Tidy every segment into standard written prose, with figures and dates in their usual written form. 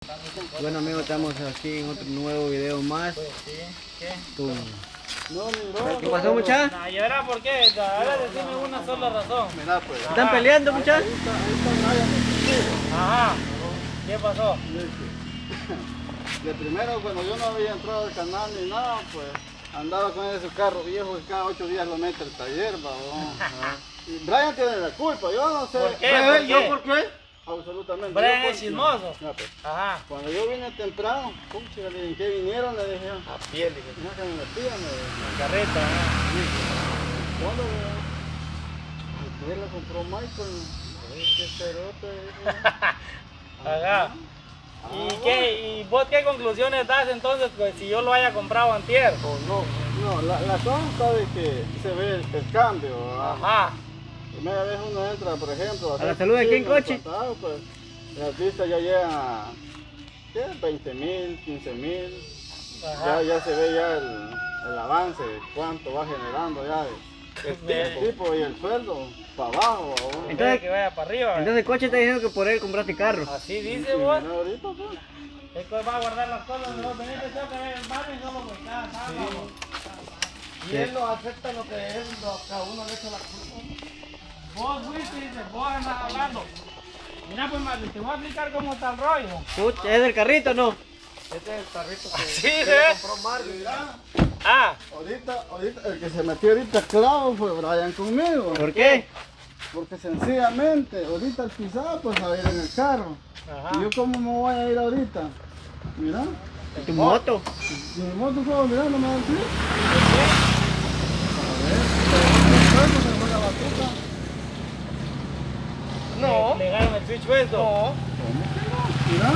Bueno amigos, estamos aquí en otro nuevo video más. Pues sí, ¿qué? ¿Qué pasó, muchachos? No, ¿y ahora por qué? Ahora decime una sola razón. Mira, pues. ¿Están peleando, muchachos? Ajá. ¿Qué pasó? De primero, cuando yo no había entrado al canal ni nada, pues andaba con ese carro viejo que cada 8 días lo mete al taller, babón. Y Brian tiene la culpa, yo no sé. ¿Por qué? ¿Yo por qué? Absolutamente. Brian Yo es chismoso. Ya, pues, Ajá. cuando yo vine temprano, pucha, ¿en qué vinieron? Le dije, A pie, dije. mira que me metían, En carreta, ¿cuándo? Usted la compró Michael. Qué cerote. Ajá. ¿Y qué? ¿Y vos qué conclusiones das entonces, pues, si yo lo haya comprado antier? O no, la cosa de que se ve el cambio, ¿verdad? Ajá. Primera vez uno entra, por ejemplo, ¿A la salud de quién, coche? Pues, las vistas ya llegan a ¿qué? 20,000, 15,000. Ajá. Ya se ve ya el avance, cuánto va generando ya el tipo y el sueldo para abajo. ¿verdad? Entonces que vaya para arriba. Entonces el coche está diciendo que por él compraste carro. Así Y dice vos. mira ahorita, pues. Es que va a guardar las cosas, no venís de choque en el barrio y solo por cada sábado. Y él lo acepta lo que es, lo que a uno le echa la culpa. Vos fuiste y dices, vos andas hablando. Mira pues Marlon, te voy a explicar cómo está el rollo. Pucha, ¿es del carrito o no? Este es el carrito que, Sí, que ¿sí? le compró Marvin. Ah, Ahorita, el que se metió ahorita clavo fue Brian conmigo. ¿Por qué? Porque sencillamente, ahorita el pisado pues a ir en el carro. ajá. ¿Y yo cómo me voy a ir ahorita? Mira, ¿Y tu moto? mi moto fue, mira, no me da el clip. Se fue la batuta. No. ¿Le dejaron el switch puesto? No. Mira.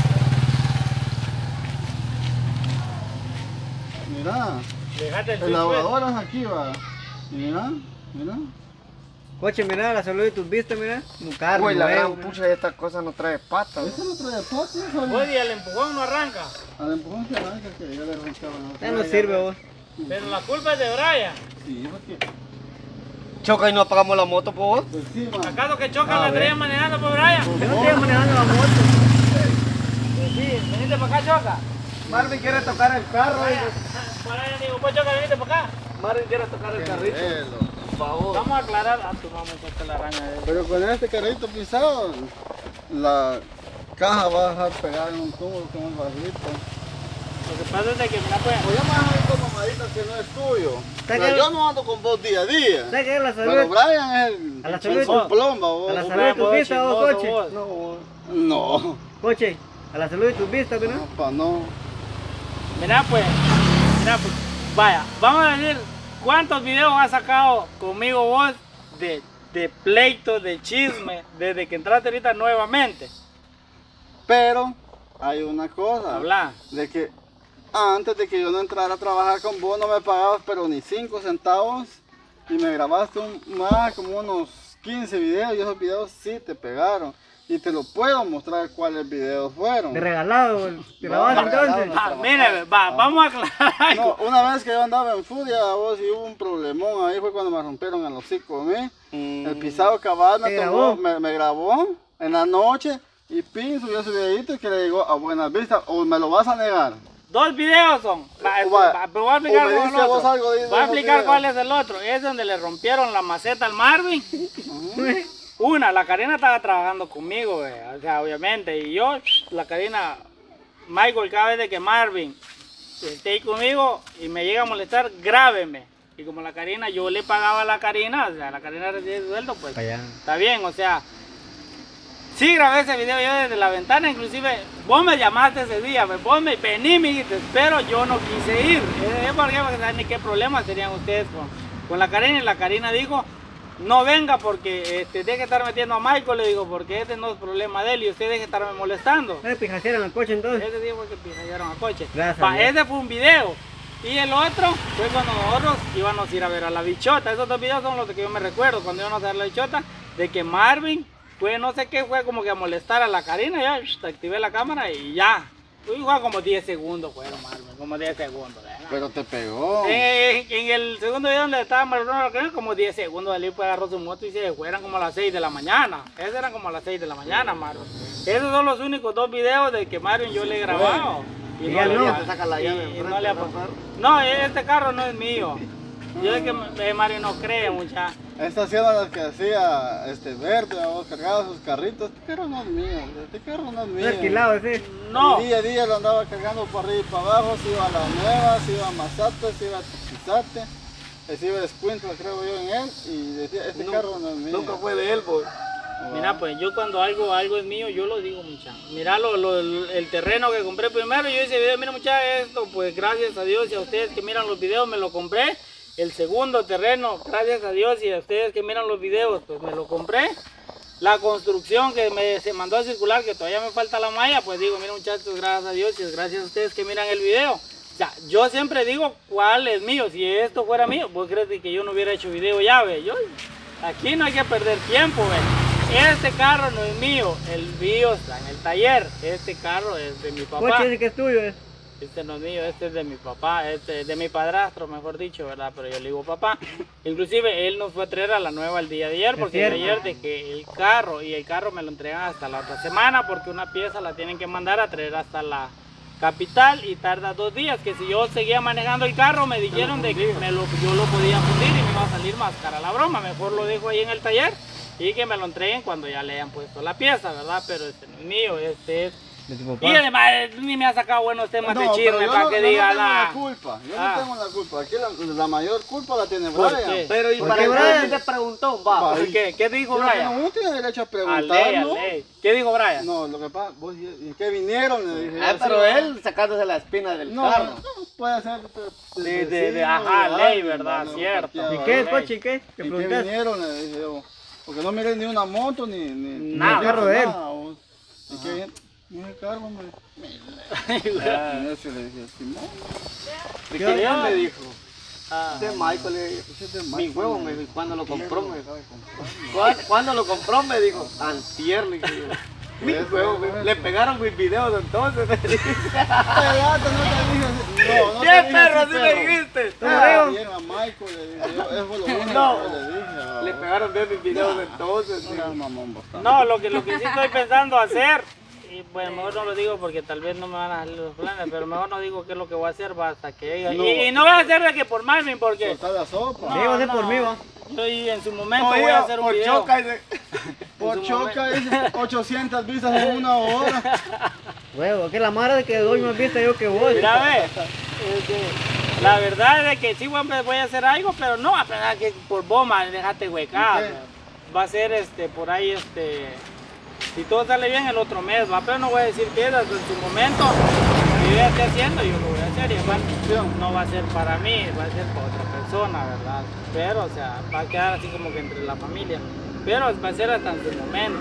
Mira, Le dejaste el el switch puesto. lavador es aquí va. Y mira, mira. Coche, mira, la salud de tus vistas, mira. Un carro Uy, la nuevo, gran pucha, esta cosa no trae patas. Eso no trae patas, Vos y el empujón no arranca. al empujón que arranca que ya le arrancaban. Ya no sirve vos. Pero la culpa es de Brian. Sí, porque, Choca y no apagamos la moto, por vos. pues sí, man. ¿Acaso que choca la traía manejando por Brian? Yo no estoy manejando la moto. Pues sí, veniste para acá, choca. Marvin quiere tocar el carro. Brian digo, vos choca, veniste para acá. Marvin quiere tocar el carrito. Por favor. Vamos a aclarar. Ah, tu mamá está la araña de él. Pero con este carrito pisado, la caja va a dejar pegada en un túmulo con un barrito. Lo que pasa es de que, mira, pues, O ya más ahí con mamadita que no es tuyo. Está Mira, que- yo no ando con vos día a día. ¿Sabes qué es la Pero salud? Brian es el A la salud de un plomba, vos. A la vos, salud de tus vos, vistas, vos, chismoso, coche. vos. No, vos. No, Coche, a la salud de tus vistas, mira. no, pa, no. mira, pues, vaya, vamos a decir cuántos videos has sacado conmigo vos de pleito, de chisme, desde que entraste ahorita nuevamente. Pero hay una cosa. Habla. De que antes de que yo no entrara a trabajar con vos no me pagabas pero ni 5 centavos y me grabaste como unos 15 videos y esos videos sí te pegaron y te lo puedo mostrar cuáles videos fueron. De regalado, te la vas No, entonces. regalado. Mire, vamos a aclarar algo. No, una vez que yo andaba en furia vos y hubo un problemón ahí fue cuando me rompieron el hocico a mí. El pisado cabal me ¿Te tomó, grabó? me grabó en la noche y pin subió su videito y que le llegó a Buenas Vistas o me lo vas a negar. Dos videos son. Pero Voy a explicar o me cuál es dice el vos otro. algo de Voy a esos explicar videos. cuál es el otro. Es donde le rompieron la maceta al Marvin. Una, la Karina estaba trabajando conmigo, o sea, obviamente. Y yo, la Karina, Michael, cada vez de que Marvin esté ahí conmigo y me llega a molestar, grábeme. Y como la Karina, yo le pagaba a la Karina, o sea, la Karina recibe su sueldo, pues Allá. está bien, o sea. Sí grabé ese video yo desde la ventana, inclusive vos me llamaste ese día, vos me vení, me dijiste, pero yo no quise ir. ¿Por qué? Porque no saben ni qué problemas tenían ustedes con la Karina. Y la Karina dijo, no venga porque deje de estar metiendo a Michael, le digo, porque este no es problema de él y usted deje de estarme molestando. ¿Sabes pijacearon el coche entonces? Ese día fue que pisaron al coche. Gracias a Dios. Ese fue un video. Y el otro fue cuando nosotros íbamos a ir a ver a la bichota. Esos dos videos son los que yo me recuerdo, cuando íbamos a ver a la bichota, de que Marvin fue no sé qué, fue como que a molestar a la Karina, ya activé la cámara y ya. igual como 10 segundos fueron, Marvin, como 10 segundos. ¿Verdad? Pero te pegó. En el segundo video donde estaba Marvin, como 10 segundos, él pues agarró su moto y se fue, eran como a las 6 de la mañana. Esos eran como a las 6 de la mañana, Marvin. Esos son los únicos 2 videos de que Marvin yo le he grabado. Y ya le no. ha- Te saca la llave y enfrente, no le ha ¿no, pasado. perro? No, este carro no es mío. Yo es que Mario no cree mucha. Estas eran las que hacía Verde, vos cargaba sus carritos. Este carro no es mío, este carro no es mío. ¿Es alquilado ese? No. Y día a día lo andaba cargando por arriba y para abajo, se iba a La Nueva, se iba a Mazate, se iba a Tizate, se iba a Escuintla, creo yo, en él. Y decía, este carro no es mío. Nunca fue de él, pues. Mira, pues yo cuando algo es mío, yo lo digo, mucha. Mira el terreno que compré primero, yo hice video, mira mucha, esto, pues gracias a Dios y a ustedes que miran los videos me lo compré. El segundo terreno, gracias a Dios y a ustedes que miran los videos, pues me lo compré. La construcción que se mandó a circular, que todavía me falta la malla, pues digo, mira muchachos, gracias a Dios y es gracias a ustedes que miran el video. O sea, yo siempre digo cuál es mío, si esto fuera mío, ¿vos crees que yo no hubiera hecho video ya, ve? Aquí no hay que perder tiempo, ve. Este carro no es mío, el mío está en el taller, este carro es de mi papá. Coche ese que es tuyo, Este no es mío, este es de mi papá, de mi padrastro, mejor dicho, ¿verdad? Pero yo le digo papá. Inclusive él nos fue a traer a La Nueva el día de ayer, porque cierto. ayer de que el carro me lo entregan hasta la otra semana, porque una pieza la tienen que mandar a traer hasta la capital y tarda 2 días, que si yo seguía manejando el carro me dijeron de que yo lo podía fundir y me iba a salir más cara la broma, mejor lo dejo ahí en el taller y que me lo entreguen cuando ya le hayan puesto la pieza, ¿verdad? Pero este no es mío, este es... de tu papá. Y además ni me ha sacado buenos temas de pero chisme yo para no, que yo diga no tengo nada. la culpa, yo Ah. no tengo la culpa. Aquí la mayor culpa la tiene ¿Por Brian. qué? Pero ¿y ¿Por para qué, qué Brian? te preguntó? Va. Va. ¿Qué dijo Pero Brian? uno tiene derecho a A preguntar, ley, a ¿no? ley. ¿Qué dijo Brian? No, lo que pasa, vos, ¿y qué vinieron? Le dije, Ah, yo, pero sí, él sacándose la espina del no, carro. no, puede ser ajá, ley, ¿verdad? no, Cierto. parqueado ¿Y ahí. qué, Ley. coche? ¿Y qué? ¿Y ¿Te qué preguntaste? vinieron? Le dije yo, porque no miré ni una moto ni Nada. ni carro de él. nada, vos. ¿Y qué viene? Ni el carro, hombre. Y ese le dije, Simón, ¿De ¿Qué qué onda? me dijo? Ah. De Michael le dijo. ese es de Mi Michael, huevo me me dijo. dijo. ¿Cuándo lo compró? Me dijo. Sabe comprar. ¿Cuándo lo compró? Me dijo. Antier, le dije yo. Mi huevo, le pegaron mis videos entonces. Pegate, no te dije, no ¿Qué te dije perro así, así pero- me dijiste? Ah, bien a Michael, le dije yo, eso fue lo único No. que le dije. Le pegaron bien mis videos entonces. No seas mamón, vos, No, lo que sí estoy pensando hacer, y bueno, mejor no lo digo porque tal vez no me van a salir los planes, pero mejor no digo qué es lo que voy a hacer va, hasta que llegue. No. Y no voy a hacer de que por Marvin, porque soltar la sopa. Sí, va a ser por mí, va. yo en su momento voy a hacer un por video. choca ese. Por en su choca, dice, 800 vistas en una hora. Huevo, que la mara de que doy más vista yo que vos. Mira, ve, la verdad es que sí voy a hacer algo, pero no a pensar que por bomba, déjate huecar. ¿Qué? Va a ser por ahí si todo sale bien el otro mes, va, pero no voy a decir que es en su momento que yo ya esté haciendo, yo lo voy a hacer y además no va a ser para mí, va a ser para otra persona, ¿verdad? Pero, o sea, va a quedar así como que entre la familia, pero va a ser hasta en su momento.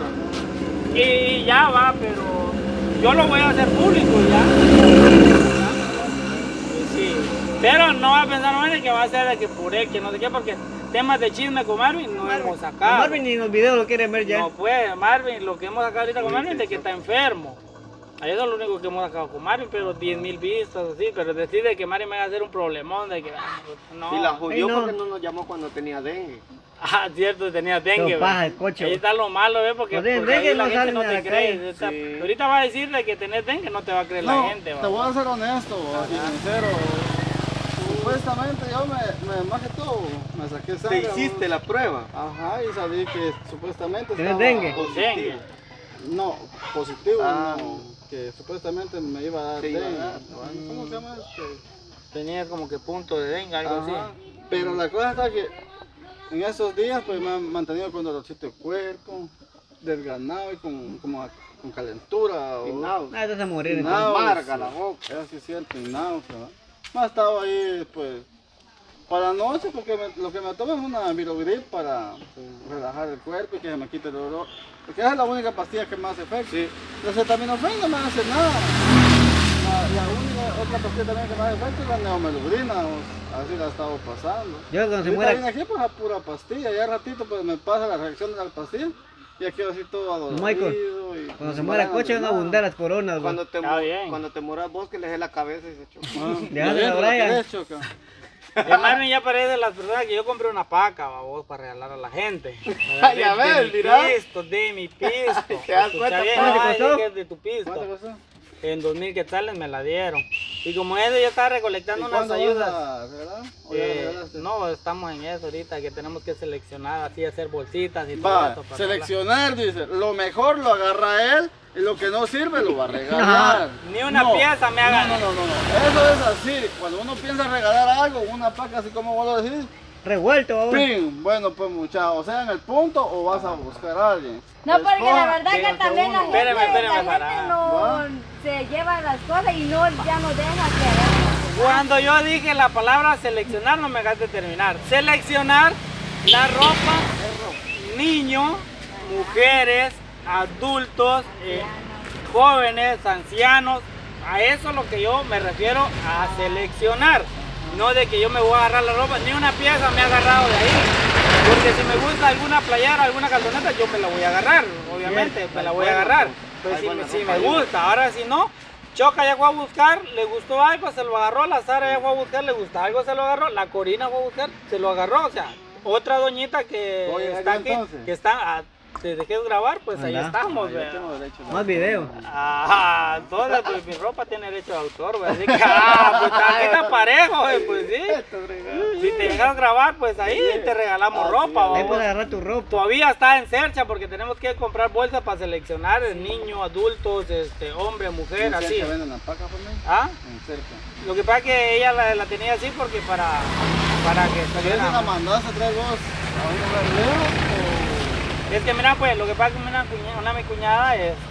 Y ya va, pero yo lo voy a hacer público ya. Sí, pero no va a pensar Marvin que va a ser de que por él, que no sé qué, porque temas de chisme con Marvin no hemos sacado. Marvin ni en los videos lo quieren ver ya. No puede, Marvin, lo que hemos sacado ahorita con Marvin es de que está enfermo. Ahí eso es lo único que hemos sacado con Marvin, pero 10,000 vistas, así, pero decir de que Marvin me va a hacer un problemón, de que no. Y la jodió Ay, no. porque no nos llamó cuando tenía dengue. Ah, cierto, tenía dengue. Pero paja ¿ve? el coche, Ahí ¿ve? está lo malo, ¿ves? Porque, Pues, porque dengue ahí la no gente salen no a te la cree. calle. Sí. Ahorita va a decirle que tenés dengue, no te va a creer la No, gente. te ¿va? voy a ser honesto y sincero. Supuestamente yo más que todo me saqué ¿Te sangre. hiciste la prueba? Ajá, y salí que supuestamente ¿Tienes estaba dengue? positivo. Dengue. No, positivo Ah. no, que supuestamente me iba a dar Te iba a dengue. dar. ¿Cómo se llama? Tenía como que punto de dengue, algo Ajá. así. Pero la cosa está que en esos días pues me han mantenido con dolorcito de cuerpo, desganado y con calentura. Y o- náusea. Ah, te vas a morir. No. entonces. Amarga la boca. Eso sí es cierto, y náusea. ¿verdad? Me ha estado ahí pues para la noche porque lo que me tomo es una virogrip para relajar el cuerpo y que se me quite el dolor. Porque esa es la única pastilla que me hace efecto. La acetaminofén no me hace nada. La única otra pastilla también que me hace efecto es la neomelubrina, así la he estado pasando. Yo cuando se Ahorita muera, vine aquí pues a pura pastilla, ya ratito pues me pasa la reacción de la pastilla Y aquí así todo adolorido. Michael, y cuando se muera el coche van a abundar las coronas, Cuando güey. te, Está bien. cuando te mueras vos, que le dé la cabeza y se choca. Déjale a Brian. El Marvin ya parece de las personas que yo compré una paca, babos, para regalar a la gente. Ya ves, mi mira. pisto, de mi pisto. ¿Te das Escucha cuenta? bien, ¿Cuánto ay, costó? que es de tu pisto. ¿Cuánto costó? En 2000 quetzales me la dieron. Y como eso yo estaba ¿Y recolectando unas cuándo ayudas. vas a regalar? ¿O ya regalaste? No, estamos en eso ahorita, que tenemos que seleccionar, así hacer bolsitas y todo Va, eso. para seleccionar, dice. Lo mejor lo agarra él y lo que no sirve lo va a regalar. Ni una pieza me haga- No. Eso es así. Cuando uno piensa regalar algo, una paca así como vos lo decís, Revuelto, babos. ¡pim! Bueno, pues muchachos, o sea, en el punto o vas a buscar a alguien. No, porque la Escoja, verdad que díganse también uno. la gente, Espérame, la gente para. no se lleva las cosas y no, ya no deja que hagan. Cuando yo dije la palabra seleccionar, no me dejaste terminar. Seleccionar la ropa, niños, mujeres, adultos, jóvenes, ancianos. A eso es lo que yo me refiero a seleccionar. No de que yo me voy a agarrar la ropa, ni una pieza me ha agarrado de ahí. Porque si me gusta alguna playera, alguna calzoneta, yo me la voy a agarrar, obviamente, me la voy a agarrar. Pues si me gusta, ahora si no, Choca ya fue a buscar, le gustó algo, se lo agarró, la Sara ya fue a buscar, le gustó algo, se lo agarró, la Corina fue a buscar, se lo agarró, o sea, otra doñita que Oye, está aquí, entonces. que está, te dejé grabar, pues ahí Anda. estamos, Yo ¿verdad? tengo derecho. Más video. Ah, entonces pues mi ropa tiene derecho de autor, güey, así que, pues aquí está parejo, güey, pues sí. Si te dejas grabar, pues ahí te regalamos ropa, Ahí babos. puedes agarrar tu ropa. Todavía está en cercha porque tenemos que comprar bolsas para seleccionar niños, adultos, hombre, mujer, ¿En así. cerca venden la paca por mí? ¿Ah? En cerca. Lo que pasa es que ella la tenía así porque para que ¿Quieres saliera. la mandaste a traer vos a un lugar lejos Es que mira, pues lo que pasa es que mi cuñada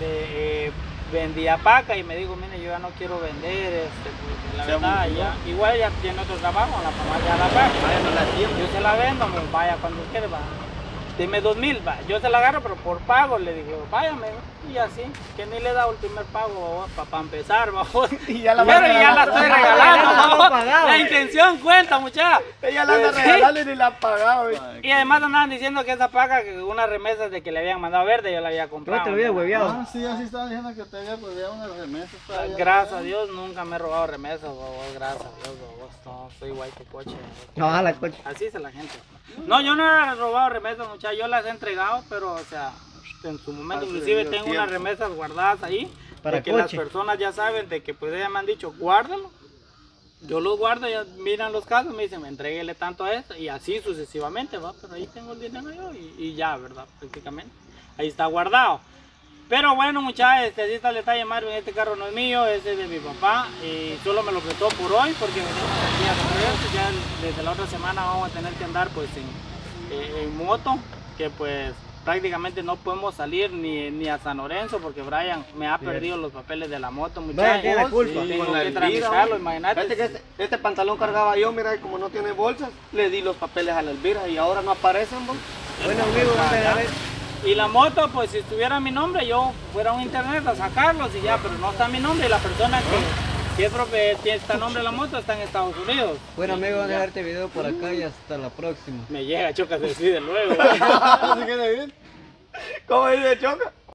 vendía paca y me dijo, mire, yo ya no quiero vender, pues, la Se verdad, aburrió. ya, igual ya tiene otro trabajo, la mamá ya la paga. Yo se la vendo, me vaya cuando quiere, va. Dime 2000, va. Yo se la agarro, pero por pago, le dije, váyame, y así, que ni le he dado el primer pago, para empezar, va. Y ya la Pero vas a ya la regalar. estoy regalando, Ya va. la pagado. La intención cuenta, muchacha. Ella la anda Sí. regalando y ni la ha pagado. Y además andaban diciendo que esa paga, que unas remesas de que le habían mandado verde, yo la había Yo comprado. te lo había hueveado. Ah, sí, así estaban diciendo que te había pues, unas remesas. todavía. Gracias a Dios nunca me he robado remesas, babos, gracias a Dios, babos, no, soy guay tu coche. No, la coche. Así es la gente. No, yo no he robado remesas, muchachos, yo las he entregado, pero o sea, en su momento, Hace inclusive debido tengo tiempo. unas remesas guardadas ahí, Para de que las coche. personas ya saben, de que pues ellas me han dicho, guárdalo. Yo los guardo, ya miran los casos, me dicen, entréguele tanto a esto, y así sucesivamente, va, pero ahí tengo el dinero yo, y ya, ¿verdad? Prácticamente, ahí está guardado. Pero bueno, muchachos, así está el detalle, Marvin, este carro no es mío, ese es de mi papá, y solo me lo prestó por hoy, porque venimos aquí a correr, ya desde la otra semana vamos a tener que andar pues en moto, que pues prácticamente no podemos salir ni a San Lorenzo, porque Brian me ha perdido los papeles de la moto, Brian muchachos. tiene la culpa. Tengo Con la que Elvira, tramitarlo, hombre. imagínate. Fíjate que este pantalón cargaba yo, mira, y como no tiene bolsas, le di los papeles a la Elvira y ahora no aparecen, vos. Bueno, amigo, vamos a dejar Y la moto, pues si estuviera mi nombre, yo fuera a un internet a sacarlos y ya, pero no está mi nombre y la persona que es tiene este nombre de la moto está en Estados Unidos. Bueno, amigo, vamos a dejar este video por acá y hasta la próxima. Me llega, Choca, se decide luego. ¿Así que bien? ¿Cómo dice Choca?